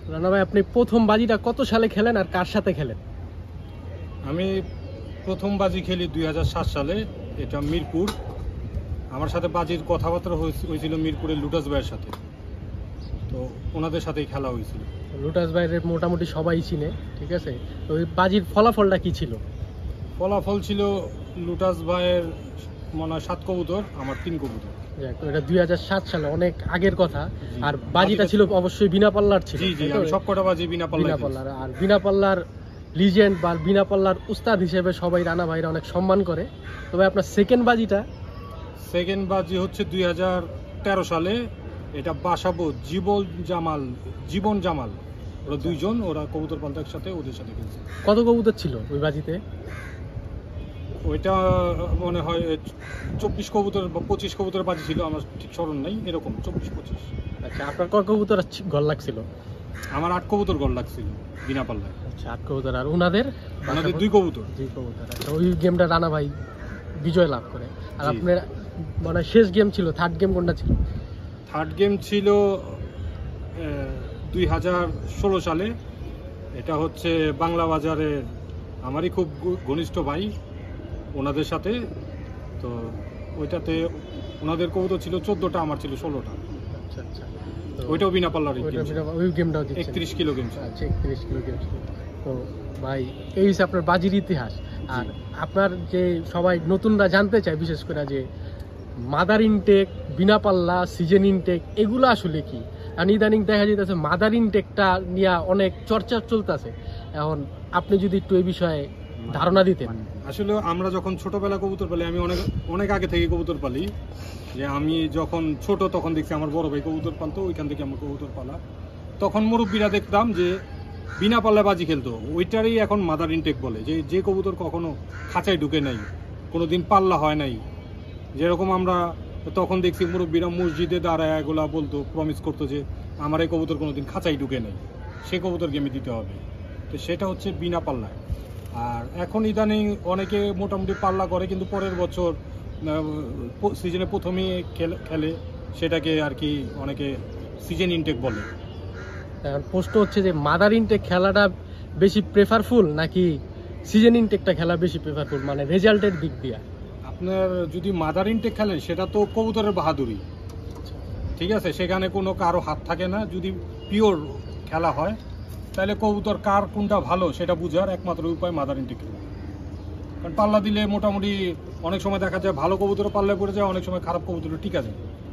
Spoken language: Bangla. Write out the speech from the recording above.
রানা ভাই, আপনি প্রথম বাজিটা কত সালে খেলেন আর কার সাথে খেলেন? আমি প্রথম বাজি খেলি 2007 সালে, এটা মিরপুর। আমার সাথে বাজির কথাবার্তা হয়েছিল মিরপুরের লুটাস ভাইয়ের সাথে, তো ওনাদের সাথেই খেলা হয়েছিল। লুটাস ভাইয়ের মোটামুটি সবাই চিনে, ঠিক আছে। তো ওই বাজির ফলাফলটা কি ছিল? ফলাফল ছিল লুটাস ভাইয়ের মনে হয় 7 কবুতর, আমার 3 কবুতর। এটা 2007 সালে, অনেক আগের কথা। আর বাজিটা ছিল অবশ্যই বিনা পাল্লার ছিল। জি জি, আমি সবকটা বাজি বিনা পাল্লার। আর বিনা পাল্লার লিজেন্ড বা বিনা পাল্লার উস্তাদ হিসেবে সবাই রানা ভাইরা অনেক সম্মান করে। তবে আপনার সেকেন্ড বাজি হচ্ছে 2013 সালে, এটা বাসাবো জীবন জামাল, ওরা দুইজন, ওরা কবুতর পালতো একসাথে, ওদের সাথে খেলছে। কত কবুতর ছিল ওই বাজিতে? ওইটা মনে হয় 24 কবুতর বা 25 কবুতরের বাজি ছিল, আমার ঠিক স্মরণ নাই, এরকম 24-25। আচ্ছা, আপনার কয় কবুতর গল লাগছিল? আমার 8 কবুতর গল লাগছিল বিনা পাল্লায়। আচ্ছা, 8 কবুতর। আর ওনাদের 2 কবুতর। আচ্ছা, ওই গেমটা রানা ভাই বিজয় লাভ করে। আর আপনার মানে শেষ গেম ছিল, থার্ড গেম কোনটা ছিল? থার্ড গেম ছিল 2016 সালে, এটা হচ্ছে বাংলা বাজারের আমারই খুব ঘনিষ্ঠ ভাই, ওনাদের সাথে। তো ওইটাতে ওনাদের কবুতর ছিল 14টা, আমার ছিল 16টা। আচ্ছা আচ্ছা, ওইটাও বিনা পাল্লার। ওই গেমটাও 31 কিলো গেম। আচ্ছা, 31 কিলো গেম। তো ভাই, এই হচ্ছে আপনার বাজির ইতিহাস। আর আপনার যে সবাই নতুনরা জানতে চায় বিশেষ করে যে মাদার ইনটেক, বিনা পাল্লা, সিজন ইনটেক, এগুলো আসলে কি? আর ইদানিং দেখা যেতেছে মাদার ইনটেকটা নিয়ে অনেক চর্চা চলতেছে। এখন আপনি যদি একটু এই বিষয়ে ধারণা দিতেন। আসলে আমরা যখন ছোটবেলা কবুতর পালি, আমি অনেক আগে থেকে কবুতর পালি, যে আমি যখন ছোট তখন দেখছি আমার বড় ভাই কবুতর পালতো, ওইখান থেকে আমার কবুতর পালা। তখন মুরব্বীরা দেখতাম যে বিনা পাল্লায় বাজি খেলতো, ওইটারই এখন মাদার ইনটেক বলে। যে কবুতর কখনো খাঁচায় ঢুকে নাই, কোনোদিন পাল্লা হয় নাই, যেরকম আমরা তখন দেখছি মুরব্বীরা মসজিদে দাঁড়ায় এগুলা বলতো, প্রমিস করতো যে আমার এই কবুতর কোনোদিন খাঁচায় ঢুকে নাই, সে কবুতর গেমে দিতে হবে। তো সেটা হচ্ছে বিনা পাল্লায়। আর এখন ইদানিং অনেকে মোটামুটি পাল্লা করে, কিন্তু পরের বছর সিজনে প্রথমেই খেলে, সেটাকে আর কি অনেকে সিজন ইনটেক বলে। এখন প্রশ্ন হচ্ছে যে মাদার ইনটেক খেলাটা বেশি প্রেফারফুল নাকি সিজন ইনটেকটা খেলা বেশি প্রেফারফুল, মানে রেজাল্টের দিক দিয়ে? আপনার যদি মাদার ইনটেক খেলেন, সেটা তো কবুতরের বাহাদুরি, ঠিক আছে, সেখানে কোনো কারো হাত থাকে না। যদি পিওর খেলা হয়, তাহলে কবুতর কার কোনটা ভালো সেটা বুঝার একমাত্র উপায় মাদার ইনটেক খেলা। কারণ পাল্লা দিলে মোটামুটি অনেক সময় দেখা যায় ভালো কবুতর পাল্লায় পড়ে যায়, অনেক সময় খারাপ কবুতর ঠিক আছে।